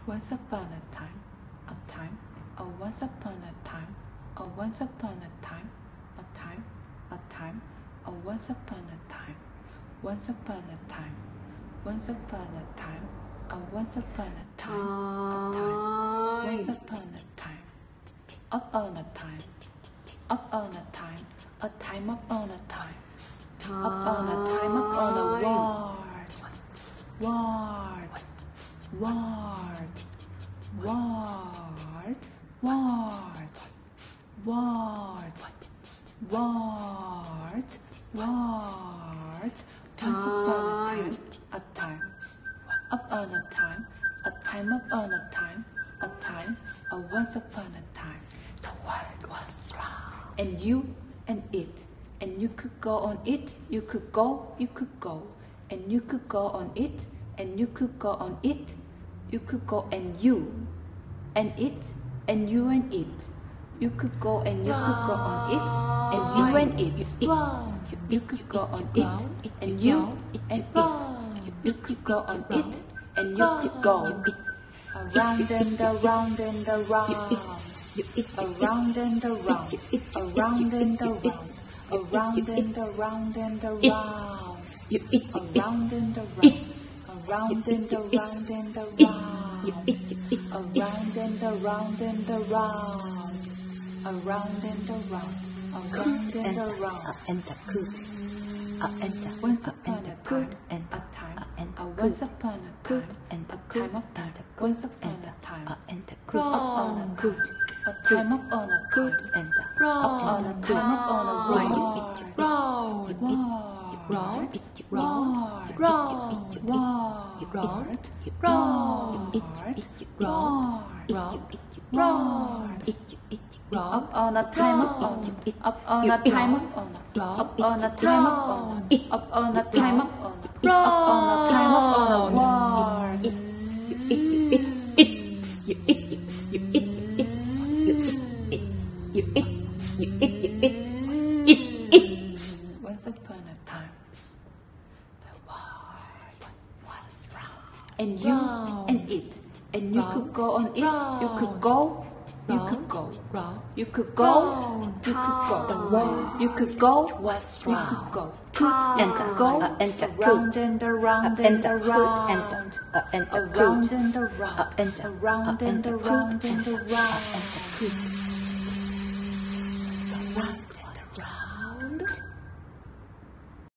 Once upon a time, once upon a time, once upon a time, once upon a time, once upon a time, once upon a time, once upon a time, once upon a time, up on a time, up on a time, a time up on a time, up on a time, up on a ward, ward, ward, ward, ward, ward, ward, ward. Once upon a time, up on a time, up on a time, once upon a time. The world was round, and you and it, and you could go on it, you could go, and you could go on it, and you could go on it, you could go and you, and it, and you and it. You could go and you could go on it, and you and it. You could go on it, and you and it. You could go on it, and you could go around and around and around, around and around, around and around, around and around and around, around and around, around and around and around, around and around and around. Around and around, around and around, and the good, once upon a time, and a time, once upon a time, and a time up on the once upon a time, and the good, up on a good, a time up on a good, and up on a time up on a road, road, road, road, road, up on a time up on it, up on a time up on it, up on a time up on it, up on a time up on it, up on a time up on a war. Once upon a time, the world was round, and you and it, and you could go on it, you could go. You could go, you could go, you could go, the world, you could go, what's you could go, and go, and around and around and around, and around and around, and around and around and around.